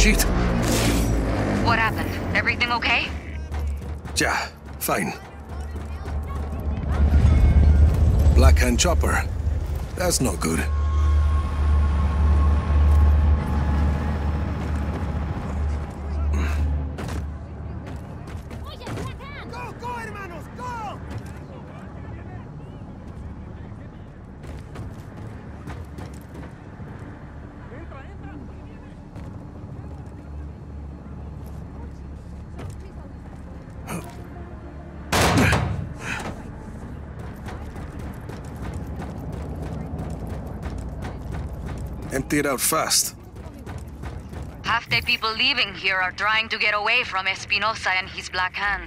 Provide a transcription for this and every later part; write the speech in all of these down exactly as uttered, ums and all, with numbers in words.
shit. What happened? Everything okay? Yeah, fine. Black Hand Chopper. That's no good. Empty it out fast. Half the people leaving here are trying to get away from Espinosa and his Black Hand.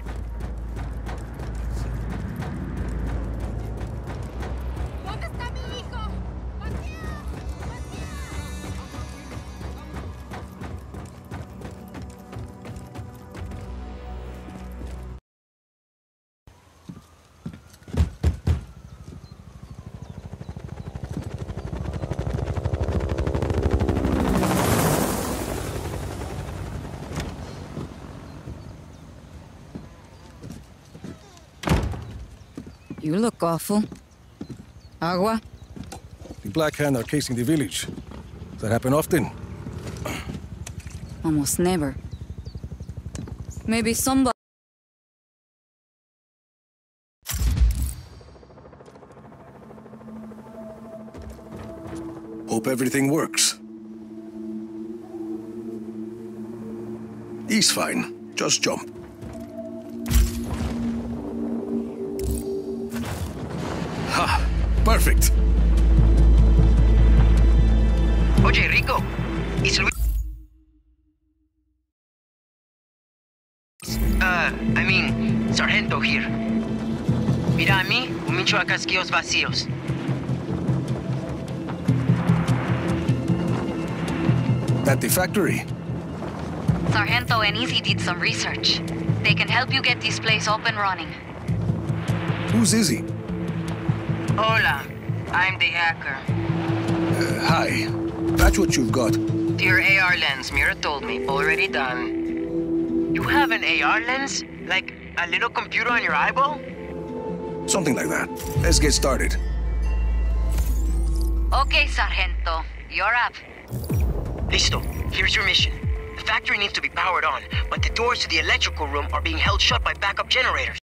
You look awful. Agua? The Black Hand are casing the village. Does that happen often? Almost never. Maybe somebody... Hope everything works. He's fine. Just jump. Ha! Perfect! Oye, Rico. It's Luis. Uh, I mean, Sargento here. Mira a mí, un mincho a casquillos vacíos. At the factory. Sargento and Easy did some research. They can help you get this place up and running. Who's Izzy? Hola, I'm the hacker. Uh, hi. That's what you've got. Your A R lens, Mira told me. Already done. You have an A R lens? Like a little computer on your eyeball? Something like that. Let's get started. Okay, Sargento. You're up. Listo. Here's your mission. The factory needs to be powered on, but the doors to the electrical room are being held shut by backup generators.